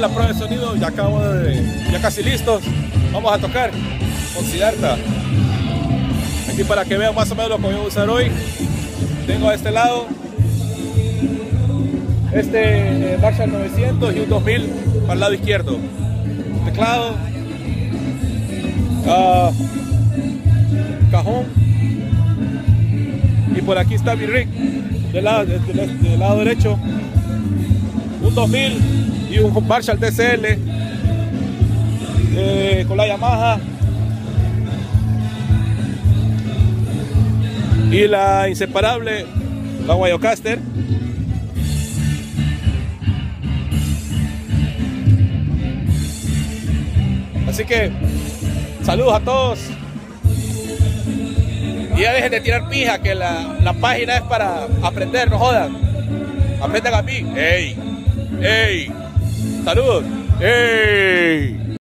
la prueba de sonido, ya casi listos. Vamos a tocar con Siddhartha. Aquí para que vean más o menos lo que voy a usar hoy. Tengo a este lado este Marshall 900 y un 2000 para el lado izquierdo. Teclado, cajón, y por aquí está mi rig del lado derecho, un 2000 y un Marshall TCL con la Yamaha y la inseparable, la Guayocaster. Así que saludos a todos y ya dejen de tirar pija, que la página es para aprender, no jodan, aprendan a mí. ¡Ey! ¡Ey! ¡Saludos! ¡Ey!